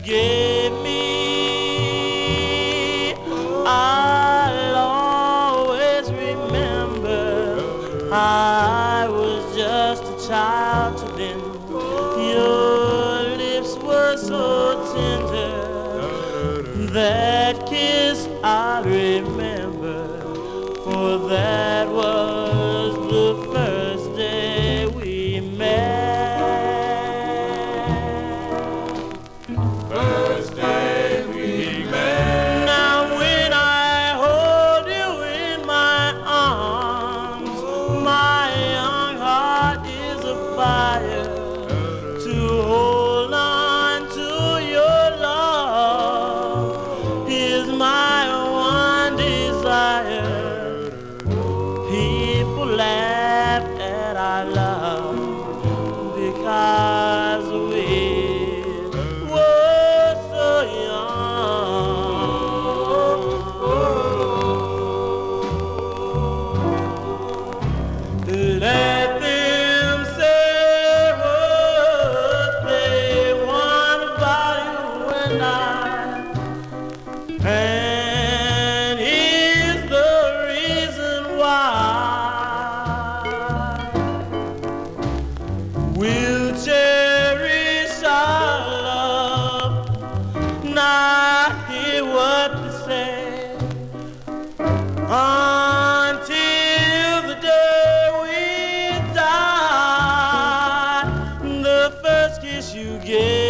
gave me, I'll always remember. I was just a child then. Your lips were so tender. That kiss I remember, for that was the first day we met. First day we met. Now when I hold you in my arms, my young heart is afire to hold on to your love is my one desire. People laugh at our love because we were so young. Let them say what they want about you and I. And here's the reason why. We'll cherish our love, not hear what they say, until the day we die. The first kiss you gave